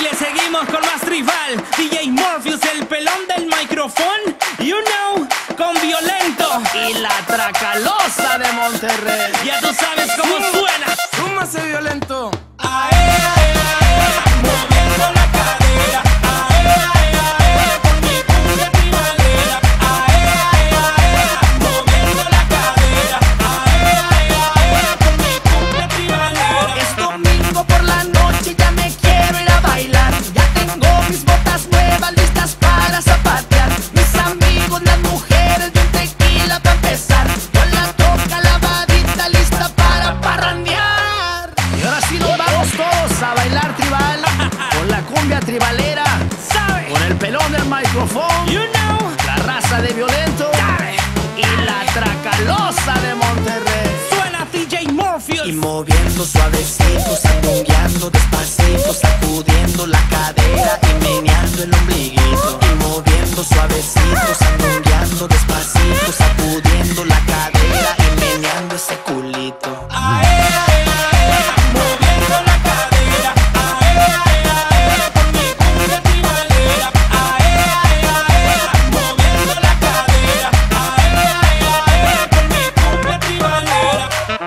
Y le seguimos con más tribal. DJ Morpheus, el pelón del micrófono. You know, con Violento y la Tracalosa de Monterrey. Ya tú sabes cómo suena. Súmase Violento. Ae, ae, ae, moviendo la cadera. Ae, ae, ae, con mi cumbia tribalera. Ae, ae, ae, moviendo la cadera. Ae, ae, ae, con mi cumbia tribalera. Es domingo por la noche, ya me quiero ir a bailar. Ya tengo mis botas nuevas listas para zapatear. Mis amigos, las mujeres, de un tequila para empezar. Con la toca lavadita lista para parrandear. Y ahora sí nos vamos todos a bailar tribal. Con la cumbia tribalera, ¿Sabe? con el pelón del micrófono, You know. la raza de Violento Dale. y la Tracalosa de Monterrey. Suena DJ Morpheus. Y moviendo suavecito, sandungueando despacito, sacudiendo la cadera y meneando el ombliguito. Y moviendo suavecito, sandungueando despacito, sacudiendo la cadera y meneando ese culito. Ae, ae, ae, moviendo la cadera. Ae, ae, ae, con mi cumbia tribalera. Ae, ae, ae, moviendo la cadera. Ae, ae, ae, con mi cumbia tribalera.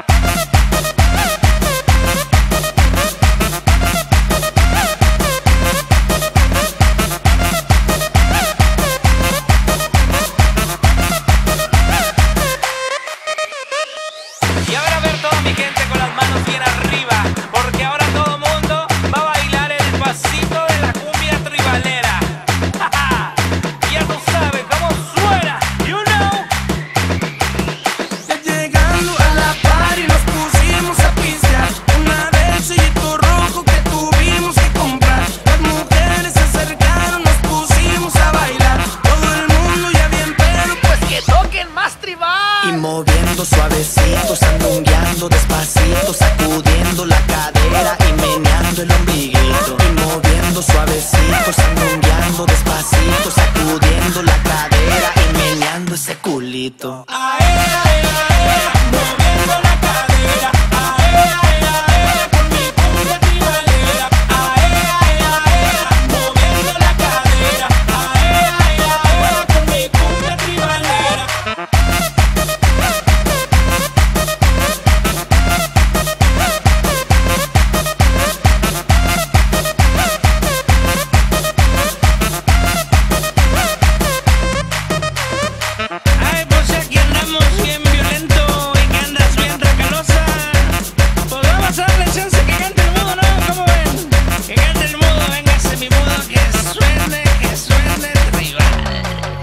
Y ahora a ver toda mi gente con las manos bien arriba, porque ahora todo mundo va a bailar el pasito de la cumbia tribalera. Ya tú sabes cómo suena, you know. Ya llegando a la party nos pusimos a pistear. Una besito rojo que tuvimos que comprar. Las mujeres se acercaron, nos pusimos a bailar. Todo el mundo ya bien pedo, pues que toquen más tribal. Y moviendo suavecito, sandungueando despacito, sacudiendo la cadera y meneando el ombliguito. Y moviendo suavecito, sandungueando despacito, sacudiendo la cadera y meneando ese culito. Ae, ae, ae, moviendo la cadera. Ae, ae, ae, con mi cumbia tribalera. Ae, ae, ae, moviendo la cadera. Ae, ae, ae, con mi cumbia tribalera. Ay, pues aquí andamos bien violento y que andas bien tracalosa. Pues vamos a darle chance que cante el mudo, ¿no? ¿Cómo ven? Que cante el mudo, véngase mi mudo, que suene tribal.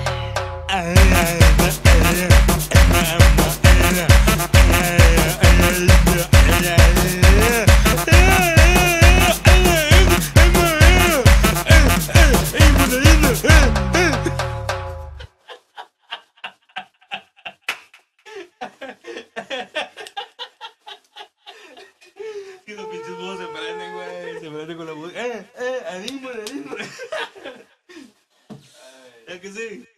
Que los pinches mudos se prenden, güey. Se prenden con la música. Anímale. Es que sí.